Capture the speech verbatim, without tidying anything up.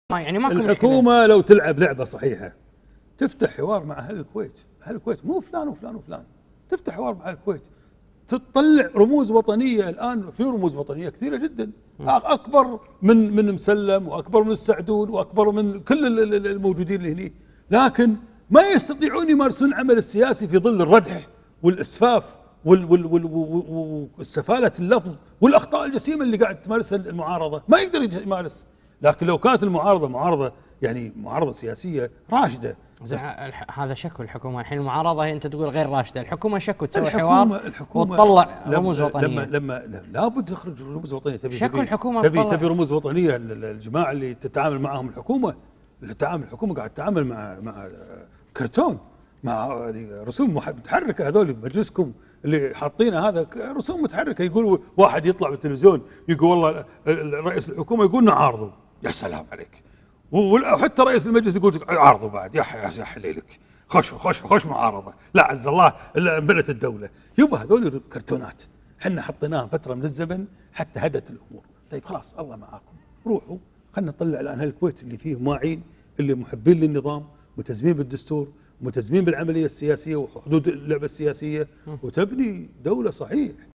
ما يعني ماكو مشكلة. الحكومة لو تلعب لعبة صحيحة تفتح حوار مع أهل الكويت، أهل الكويت مو فلان وفلان وفلان، تفتح حوار مع أهل الكويت، تطلع رموز وطنية. الآن في رموز وطنية كثيرة جدا، أكبر من من مسلم وأكبر من السعدون وأكبر من كل الموجودين اللي هني، لكن ما يستطيعون يمارسون العمل السياسي في ظل الردح والإسفاف والسفالة اللفظ والأخطاء الجسيمة اللي قاعد تمارسها المعارضة، ما يقدر يمارس. لكن لو كانت المعارضة معارضة يعني معارضة سياسية راشدة. هذا شكو الحكومة الحين المعارضة هي أنت تقول غير راشدة، الحكومة شكو تسوي الحكومة حوار الحكومة وتطلع رموز وطنية. لما لما لابد تخرج رموز وطنية. تبي شكو الحكومة تبي تبي رموز وطنية. الجماعة اللي تتعامل معهم الحكومة، اللي تتعامل الحكومة قاعد تتعامل مع مع كرتون، مع رسوم متحركة. هذول مجلسكم اللي حاطينه هذا رسوم متحركة. يقول واحد يطلع بالتلفزيون يقول والله رئيس الحكومة يقول نعارضه، يا سلام عليك. وحتى رئيس المجلس يقول عارضه بعد، يا يا حليلك، خش خش خش معارضة، لا عز الله الا بنت الدولة. يبا هذول كرتونات احنا حطيناهم فترة من الزمن حتى هدت الامور. طيب خلاص الله معاكم، روحوا خلينا نطلع الان اهل الكويت اللي فيهم واعين، اللي محبين للنظام، ملتزمين بالدستور، ملتزمين بالعملية السياسية وحدود اللعبة السياسية، وتبني دولة صحيح.